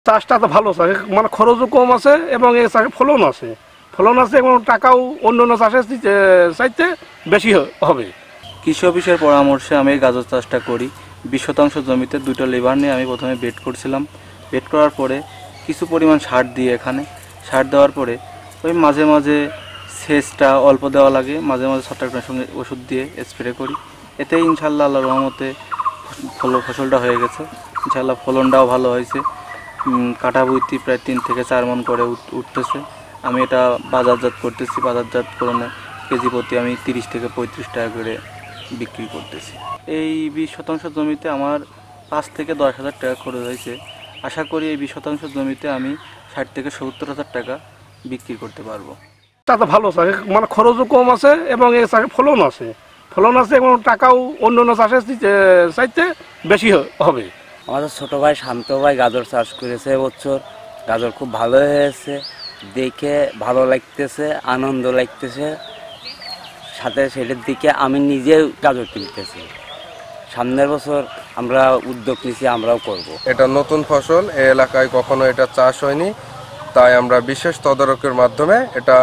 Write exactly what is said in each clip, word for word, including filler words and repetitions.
চাষটা তো ভালো চাষ, মানে খরচও কম আছে এবং এই চাষে ফলন আছে ফলন আছে এবং টাকাও অন্য অন্য চাষের চাইতে বেশি হবে। কৃষি অফিসের পরামর্শে আমি গাজর চাষটা করি। বিশ শতাংশ জমিতে দুটো লেবার নিয়ে আমি প্রথমে বেড করছিলাম। বেড করার পরে কিছু পরিমাণ সার দিয়ে এখানে সার দেওয়ার পরে ওই মাঝে মাঝে সেচটা অল্প দেওয়া লাগে, মাঝে মাঝে ছত্রাকনাশকের সঙ্গে ওষুধ দিয়ে স্প্রে করি। এতে ইনশাল্লাহ আল্লাহর রহমতে ফল ফসলটা হয়ে গেছে। ইনশাল্লাহ ফলনটাও ভালো হয়েছে। কাটা বইতি প্রায় তিন থেকে চার মন করে উঠতেছে। আমি এটা বাজারজাত করতেছি। বাজারজাতকরণে কেজি প্রতি আমি তিরিশ থেকে পঁয়ত্রিশ টাকা করে বিক্রি করতেছি। এই বিশ শতাংশ জমিতে আমার পাঁচ থেকে দশ হাজার টাকা খরচ হয়েছে। আশা করি এই বিশ শতাংশ জমিতে আমি ষাট থেকে সত্তর হাজার টাকা বিক্রি করতে পারবো। তা তো ভালো চাষ, মানে খরচও কম আছে এবং এই চাষে ফলন আছে ফলন আছে এবং টাকাও অন্য অন্য চাষের চাইতে বেশি হবে। আমাদের ছোটো ভাই শান্ত ভাই গাজর চাষ করেছে এবছর। গাজর খুব ভালো হয়েছে, দেখে ভালো লাগতেছে, আনন্দ লাগতেছে। সাথে সেটার দিকে আমি নিজেও গাজর কিনতেছি। সামনের বছর আমরা উদ্যোগ নিয়েছি, আমরাও করব। এটা নতুন ফসল, এই এলাকায় কখনো এটা চাষ হয়নি, তাই আমরা বিশেষ তদারকির মাধ্যমে এটা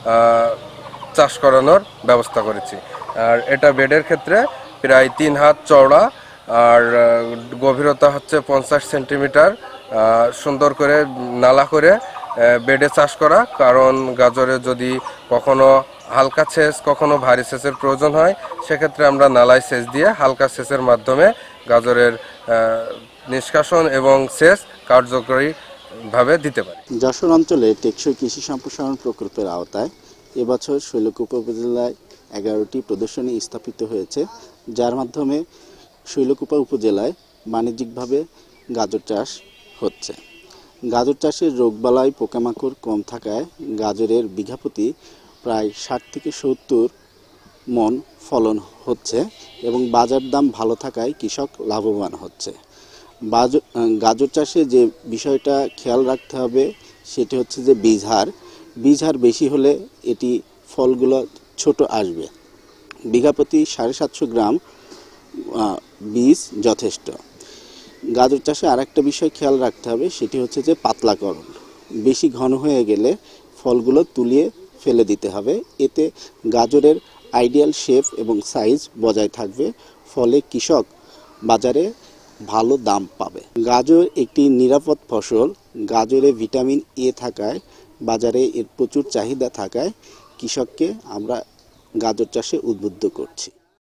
চাষ করানোর ব্যবস্থা করেছি। আর এটা বেডের ক্ষেত্রে প্রায় তিন হাত চওড়া আর গভীরতা হচ্ছে পঞ্চাশ সেন্টিমিটার। সুন্দর করে নালা করে বেডে চাষ করা, কারণ গাজরে যদি কখনো হালকা সেচ কখনো ভারী সেচের প্রয়োজন হয়, সেক্ষেত্রে আমরা নালায় সেচ দিয়ে হালকা সেচের মাধ্যমে গাজরের নিষ্কাশন এবং সেচ কার্যকরীভাবে দিতে পারি। যশোর অঞ্চলে টেকসই কৃষি সম্প্রসারণ প্রকল্পের আওতায় এবছর শৈলকুপা উপজেলায় এগারোটি প্রদর্শনী স্থাপিত হয়েছে, যার মাধ্যমে শৈলকুপা উপজেলায় বাণিজ্যিকভাবে গাজর চাষ হচ্ছে। গাজর চাষের রোগবালাই পোকামাকড় কম থাকায় গাজরের বিঘাপ্রতি প্রায় ষাট থেকে সত্তর মন ফলন হচ্ছে এবং বাজার দাম ভালো থাকায় কৃষক লাভবান হচ্ছে। গাজর চাষে যে বিষয়টা খেয়াল রাখতে হবে সেটি হচ্ছে যে বীজ হার বীজ হার বেশি হলে এটি ফলগুলো ছোট আসবে। বিঘাপ্রতি সাড়ে সাতশো গ্রাম বীজ যথেষ্ট। গাজর চাষে আর একটা বিষয় খেয়াল রাখতে হবে, সেটি হচ্ছে যে পাতলাকরণ। বেশি ঘন হয়ে গেলে ফলগুলো তুলিয়ে ফেলে দিতে হবে, এতে গাজরের আইডিয়াল শেপ এবং সাইজ বজায় থাকবে, ফলে কৃষক বাজারে ভালো দাম পাবে। গাজর একটি নিরাপদ ফসল। গাজরে ভিটামিন এ থাকায় বাজারে এর প্রচুর চাহিদা থাকায় কৃষককে আমরা গাজর চাষে উদ্বুদ্ধ করছি।